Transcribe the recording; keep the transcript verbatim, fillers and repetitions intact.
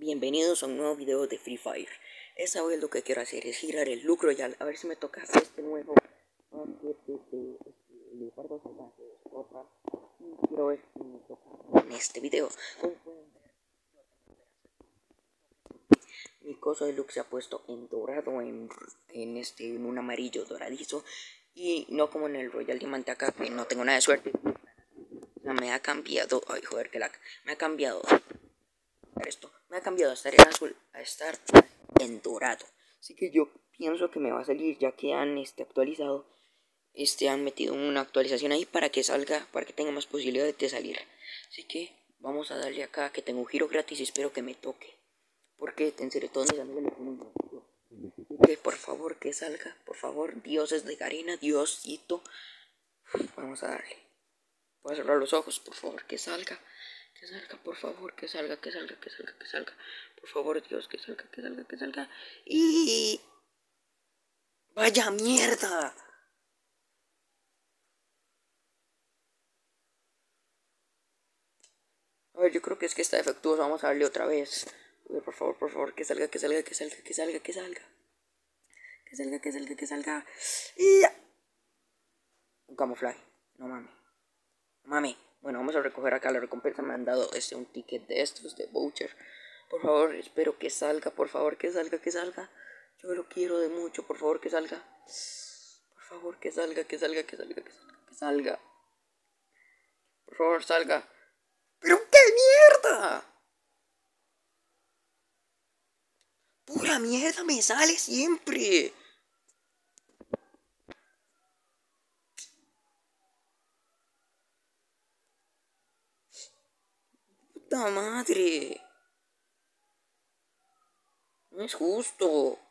Bienvenidos a un nuevo video de Free Fire. Esta vez lo que quiero hacer es girar el Look Royale. A ver si me toca este nuevo paquete de Leopardo Salvaje de Europa. Y quiero ver si me toca en este video. Como pueden ver, mi coso de look se ha puesto en dorado, en, en, este, en un amarillo doradizo. Y no como en el Royal Diamante acá, que no tengo nada de suerte. O sea, me ha cambiado. Ay, joder, que lag. Me ha cambiado. Esto me ha cambiado a estar en azul a estar en dorado, así que yo pienso que me va a salir, ya que han este, actualizado, este han metido una actualización ahí para que salga, para que tenga más posibilidades de salir. Así que vamos a darle acá, que tengo un giro gratis y espero que me toque, porque en serio todos mis amigos le ponen gratuito. Que por favor que salga, por favor, dioses de Garena, Diosito. Vamos a darle. Voy a cerrar los ojos, por favor, que salga. Que salga, por favor, que salga, que salga, que salga, que salga. Por favor, Dios, que salga, que salga, que salga. Y... ¡vaya mierda! A ver, yo creo que es que está defectuoso. Vamos a darle otra vez. A ver, por favor, por favor, que salga, que salga, que salga, que salga, que salga. Que salga, que salga, que salga. Y... un camuflaje. No mames. No mames. Bueno, vamos a recoger acá la recompensa. Me han dado este un ticket de estos, de voucher. Por favor, espero que salga, por favor, que salga, que salga. Yo lo quiero de mucho, por favor, que salga. Por favor, que salga, que salga, que salga, que salga, que salga. Por favor, salga. ¡Pero qué mierda! ¡Pura mierda me sale siempre! ¡Puta madre! No es justo.